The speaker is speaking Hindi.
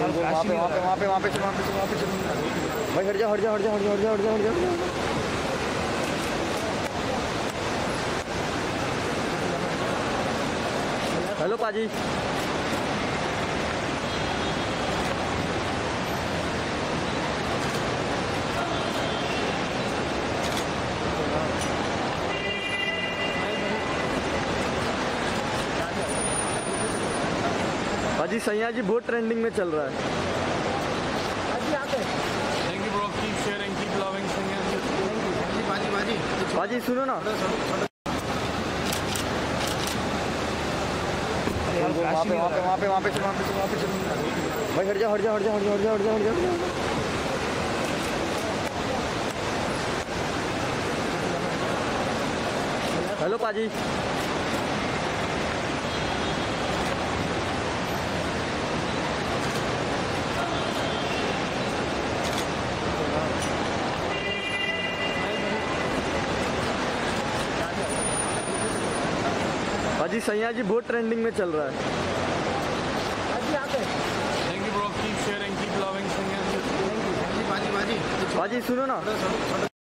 वहाँ पे चलो, वहाँ पे चलो भाई, हट जा। हेलो पाजी। पाजी सैया जी बहुत ट्रेंडिंग में चल रहा है। Thank you bro, keep sharing, keep loving, singing. पाजी सुनो ना, वहाँ पे चलो भाई, हट जा। हेलो पाजी। पाजी सैया जी बहुत ट्रेंडिंग में चल रहा है। Thank you bro, keep sharing, keep loving, singing. पाजी सुनो ना,